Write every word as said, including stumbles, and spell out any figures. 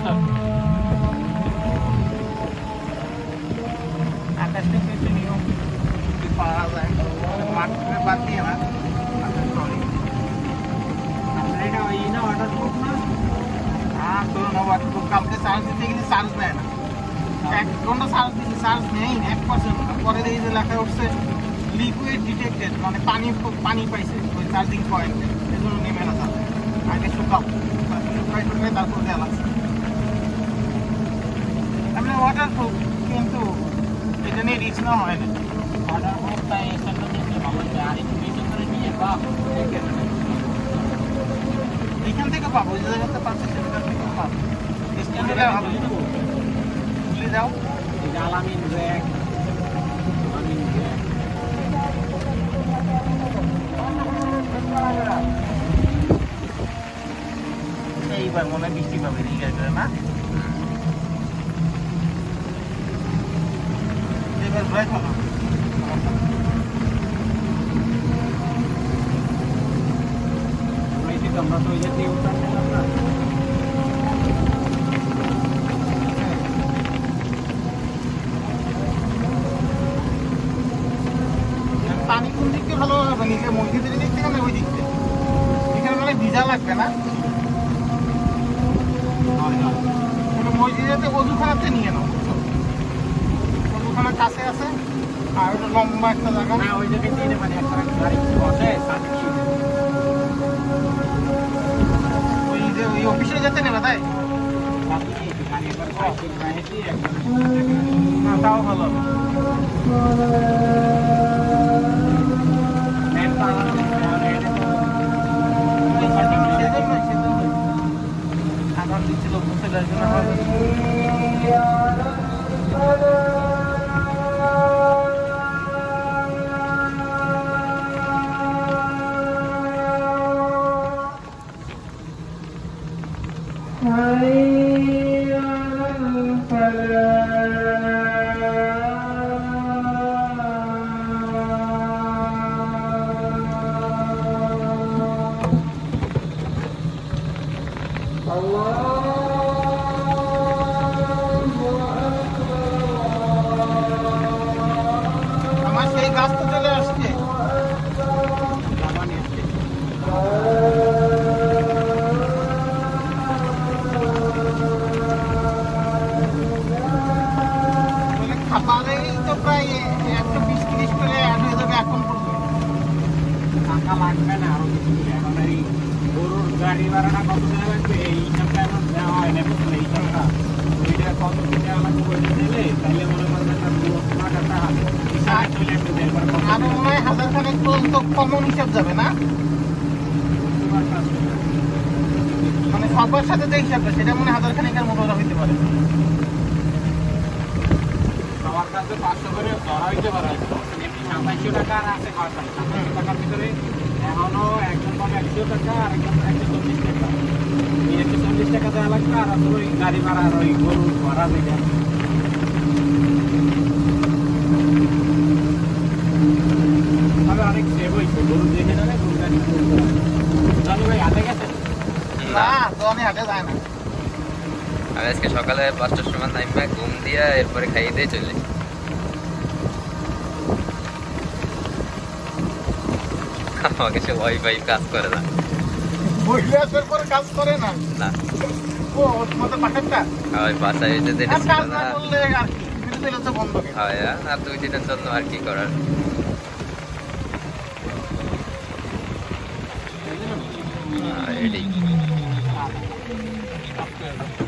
আকাশটা কেটে নিয়ম পাওয়া যায় মাঠ বাদ দিয়ে না এটা ওই না অর্ডার করব না হ্যাঁ তো নবাদ কালকে চার্জ দিতে গেলে চার্জ নেয় না এক ঘন্টা চার্জ দিতে চার্জ নেই না এক পার্সেন্ট পরে দেখি যে লেখা উঠছে লিকুইড ডিটেক্টেড মানে পানি পানি পাইছে ওই চার্জিং পয়েন্টে এই জন্য নেমে না যাবে আগে শুকাও শুকাই শুকাই তারপর দেওয়া লাগছে আমি ওয়াটার প্রুফ কিন্তু এটা নিয়ে রিস্ক নেওয়া হয় না ওয়াটার প্রুফ তাই স্ট্যান্ডার্ড দিতে ভালো যে আর একটু বেশি করে নিয়ে বা এখান থেকে পাবো যে জায়গাতে পাচ্ছি সেখান থেকে পাবো স্ট্যান্ডার্ডে হবে ভুলে যাও এই যে আলামিন র্যাক আলামিন র্যাক এইবার মনে হয় বৃষ্টি পাবে ঠিক আছে না এবার ব্রেক হলো আমরা তো ওই যে উঠাচ্ছিলাম না পানি কোন দিক থেকে ভালো হবে নিচে মসজিদের দিক থেকে না ওই দিক থেকে এখানে মানে ভিজা লাগবে না মসজিদেতে অজুখানাতে নিয়ে নাও অজুখানার কাছে আছে আর ওটা লম্বা একটা জায়গা না ওই জায়গায় নিয়ে মানে একটা গাড়ি বসে ওই যে ওই অফিসে যেতে নেবে তাই না তাও ভালো হবে আবার দিচ্ছিল বসে যাওয়ার জন্য আমার সেই গাছ তো চলে আসছে খাবারেই তো প্রায় একশো বিশ তিরিশ করে অ্যাড হয়ে যাবে এখন টাকা লাগবে না আরো কিছু এখন এই গরুর গাড়ি ভাড়াটা কত টাকা লাগবে এই হিসাবটা এখন দেওয়া হয় না বুঝলে এই হিসাবটা ওইটা কত টাকা লাগবে ওইটা দিলে তাহলে মনে করেন একটা স্মার্ট একটা হিসাব চলে আসবে আর মনে হয় হাজার খানেক পর্যন্ত কমন হিসাব যাবে না মানে সবার সাথে যে হিসাবটা সেটা মনে হাজার খানেকের মতো হইতে পারে আমার কাছে পাঁচশো করে ধরা হইতে পারে এমনি সাতাইশশো টাকা আর আছে সাতাইশশো টাকার ভিতরে এখনো একজন পাবে একশো টাকা আর একজন একশো চল্লিশ টাকা এই একশো চল্লিশ টাকা দেওয়া লাগবে আর ওই গাড়ি ভাড়া আর ওই গরু ভাড়া যেটা তবে অনেক সেভ হয়েছে গরু দেখে নেবে গরু গাড়ি জানো ভাই হাটে গেছে না তো আমি হাটে যায় না আমি আজকে সকালে পাঁচটার সময় নাইমা ঘুম দিয়া এরপরে খাইয়ে দিয়ে চলে আমাকে সে ওয়াইফাই কাজ করে না মহিলাদের পরে কাজ করে না না ও তোমাদের পাশেরটা ওই বাসায় এসে যেটা ছিল না বললে আর কি বিদ্যুৎ তো বন্ধ হয় আর দুই দিনের জন্য আর কি করার এটাই